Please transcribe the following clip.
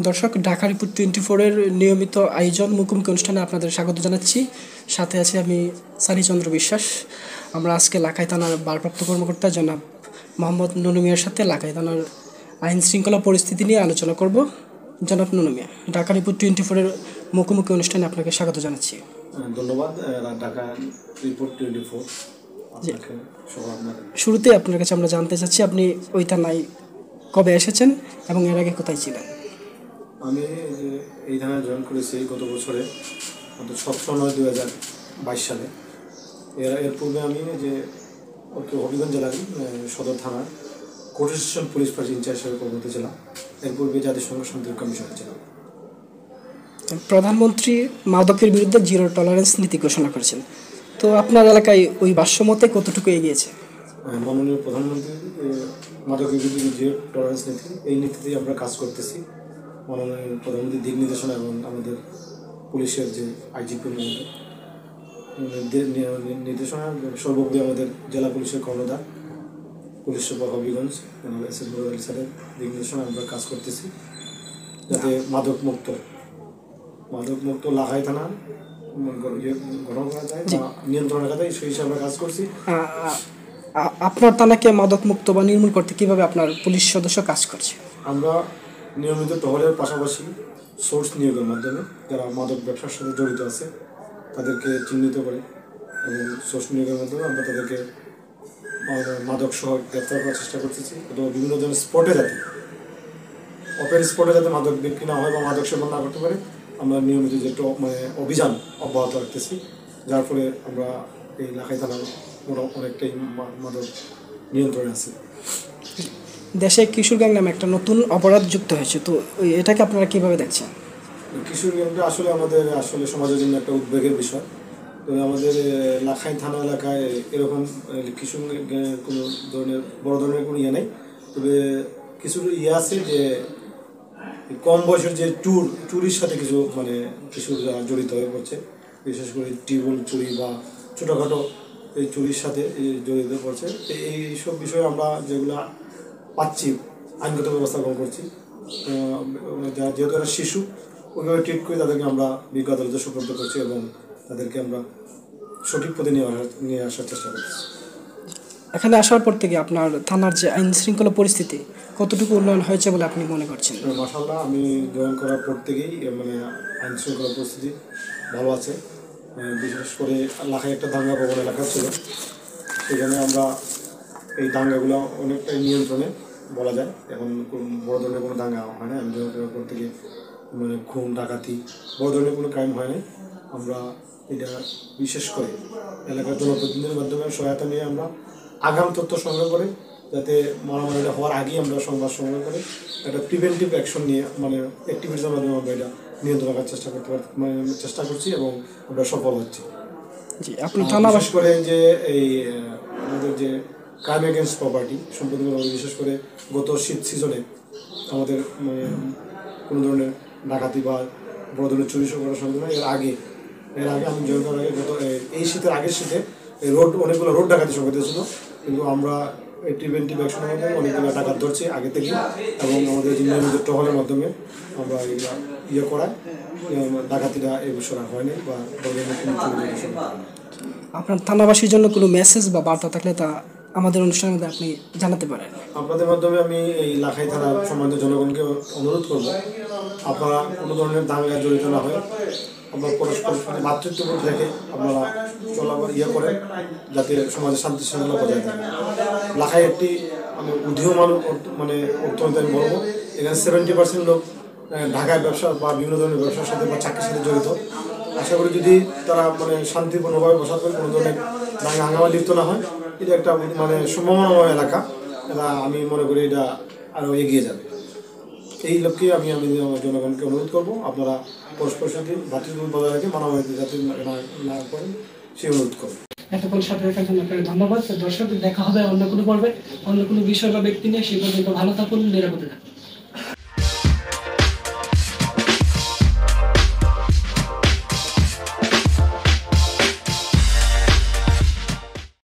দর্শক, ঢাকা রিপোর্ট 24 এর নিয়মিত আয়োজন মুখোমুখি অনুষ্ঠানে আপনাদের স্বাগত জানাচ্ছি। সাথে আছি আমি সানিচন্দ্র বিশ্বাস। আমরা আজকে লাখাই থানার ভারপ্রাপ্ত কর্মকর্তা জনাব মোহাম্মদ নুনু মিয়ার সাথে লাখাই থানার আইন শৃঙ্খলা পরিস্থিতি নিয়ে আলোচনা করব। জনাব নুনু মিয়া, ঢাকা রিপোর্ট 24 এর মুখোমুখি অনুষ্ঠানে আপনাকে স্বাগত জানাচ্ছি। ধন্যবাদ। ঢাকা রিপোর্ট 24 শুরুতে আপনার কাছে আমরা জানতে চাচ্ছি আপনি ওই থানায় কবে এসেছেন এবং এর আগে কোথায় ছিলেন? আমি এই থানায় জয়েন করেছি গত বছরে 17/9/2022 সালে। এর পূর্বে আমি হবিগঞ্জ জেলার সদর থানার কোর্ট স্টেশন পুলিশ ফাঁড়ি ইনচার্জ হিসেবে কর্মরত ছিলাম। এর পূর্বে জাতিসংঘ শান্তি কমিশনে ছিলাম। প্রধানমন্ত্রী মাদকের বিরুদ্ধে জিরো টলারেন্স নীতি ঘোষণা করেছেন, তো আপনার এলাকায় ওই ভাষ্যমতে কতটুকু এগিয়েছে? মাননীয় প্রধানমন্ত্রী মাদকের বিরুদ্ধে জিরো টলারেন্স নীতি, এই নীতিতেই আমরা কাজ করতেছি। মাননীয় প্রধানমন্ত্রীর দিক নির্দেশনা এবং আমাদের পুলিশের যে আইজিপি নির্দেশনা, সর্বোপরি আমাদের জেলা পুলিশের কর্ণধার পুলিশ সুপার হবিগঞ্জ স্যারের দিক নির্দেশনা আমরা কাজ করতেছি, যাতে মাদক মুক্ত লাখাই থানা গঠন করা যায় বা নিয়ন্ত্রণ রাখা যায়, সেই হিসাবে আমরা কাজ করছি। আপনার থানাকে মাদক মুক্ত বা নির্মূল করতে কিভাবে আপনার পুলিশ সদস্য কাজ করছে? আমরা নিয়মিত টহলের পাশাপাশি সোর্স নিয়োগের মাধ্যমে যারা মাদক ব্যবসার সাথে জড়িত আছে তাদেরকে চিহ্নিত করে এবং সোর্স নিয়োগের মাধ্যমে আমরা তাদেরকে মাদক সহ গ্রেফতার করার চেষ্টা করতেছি। অথবা বিভিন্ন ধরনের স্পটে যাতে ওপেন স্পটে যাতে মাদক বিক্রি না হয় বা মাদক সেবন না করতে পারে, আমরা নিয়মিত যে অভিযান অব্যাহত রাখতেছি, যার ফলে আমরা এই লাখাই থানার অনেকটাই মাদক নিয়ন্ত্রণে আছে। দেশে কিশোর গ্যাং নামে একটা নতুন অপরাধ যুক্ত হয়েছে, তো এটাকে আপনারা কীভাবে দেখছেন? কিশোর গ্যাংটা আসলে সমাজের জন্য একটা উদ্বেগের বিষয়। তো আমাদের লাখাই থানা এলাকায় এরকম কিশোর গ্যাংয়ের কোনো বড় ধরনের কোনো ইয়ে নেই। তবে কিছু আছে যে কম বয়সের যে চুরির সাথে কিছু কিশোররা জড়িত হয়ে পড়ছে, বিশেষ করে টিউবওয়েল চুরি বা ছোটোখাটো এই চুরির সাথে জড়িত হয়ে পড়ছে। এইসব বিষয়ে আমরা যেগুলো পাচ্ছি আইনগত ব্যবস্থা গ্রহণ করছি। যেহেতু এরা শিশু, ওইভাবে ট্রিট করে তাদেরকে আমরা বিজ্ঞ আদালতে সুপর্দ করছি এবং তাদেরকে আমরা সঠিক পথে নিয়ে আসার চেষ্টা করছি। এখানে আসার পর থেকে আপনার থানার যে আইন শৃঙ্খলা পরিস্থিতি কতটুকু উন্নয়ন হয়েছে বলে আপনি মনে করছেন? মাশাআল্লাহ, আমি জয়েন করার পর থেকেই আইন শৃঙ্খলা পরিস্থিতি ভালো আছে। বিশেষ করে লাখায় একটা দাঙ্গা প্রবণ এলাকা ছিল, সেখানে আমরা এই দাঙ্গাগুলো অনেকটাই নিয়ন্ত্রণে বলা যায়। এখন বড় ধরনের কোনো দাঙ্গা হয় না। আমি জয়েন করার পর থেকে খুন ডাকাতি বড় ধরনের কোনো ক্রাইম হয় নাই। আমরা এটা বিশেষ করে এলাকার জনপ্রতিনিধিদের মাধ্যমে সহায়তা নিয়ে আমরা আগাম তথ্য সংগ্রহ করে, যাতে মারামারিটা হওয়ার আগেই আমরা সংবাদ সংগ্রহ করে একটা প্রিভেন্টিভ অ্যাকশন নিয়ে অ্যাক্টিভিটিসের মাধ্যমে আমরা এটা নিয়ন্ত্রণ রাখার চেষ্টা করছি এবং আমরা সফল হচ্ছি। জি, আপনি থানা বিশেষ করে যে এই আমাদের যে ক্রাইম এগেনস্ট প্রপার্টি সম্পত্তি, বিশেষ করে গত শীত সিজনে আমাদের কোনো ধরনের ডাকাতি বা বড় ধরনের চুরি করার সম্ভাবনা এর আগে আমি জয়েন করার আগে এই শীতের আগের শীতে অনেকগুলো রোড ডাকাতি সংঘটিত ছিল, কিন্তু আমরা এই প্রিভেন্টিভ অ্যাকশনের মাধ্যমে অনেকগুলো ডাকাত ধরছি আগে থেকে এবং আমাদের যে নিয়মিত টহলের মাধ্যমে আমরা এগুলো করাই ডাকাতিটা এই বছর আর হয়নি বা আপনার থানাবাসীর জন্য কোনো মেসেজ বা বার্তা থাকলে তা আমাদের অনুষ্ঠানের মধ্যে আপনি জানাতে পারেন। আপনাদের মাধ্যমে আমি এই লাখাই থানার সম্বন্ধে জনগণকে অনুরোধ করব, আপনারা কোনো ধরনের দাঙ্গায় জড়িত না হয়, আপনার পরস্পর মাতৃত্ববোধ রেখে আপনারা করেন, যাতে সমাজে শান্তি শৃঙ্খলা বজায় থাকে। লাখাই একটি উদীয়মান অর্থনীতি আমি বলবো। এখানে 70% লোক ঢাকায় ব্যবসা বা বিভিন্ন ধরনের ব্যবসার সাথে বা চাকরির সাথে জড়িত। আশা করি যদি তারা শান্তিপূর্ণভাবে বসবাস করে, কোনো ধরনের দাঙ্গা হাঙ্গামা লিপ্ত না হয়, এটা একটা সম্ভাবনাময় এলাকা। এটা আমি মনে করি এটা আরও এগিয়ে যাবে। এই লক্ষ্যে আমি জনগণকে অনুরোধ করবো, আপনারা পরস্পর সাথে ভাতৃত্ববোধ বজায় রেখে মানবাধিকার যাতে না করেন সেই অনুরোধ করবো। এতক্ষণ সাথে দেখার জন্য আপনাকে ধন্যবাদ। দর্শক, দেখা হবে অন্য কোনো পর্বে অন্য কোনো বিষয় বা ব্যক্তি নিয়ে। সেই পর্যন্ত ভালো থাকুন, নিরাপদে থাকুন।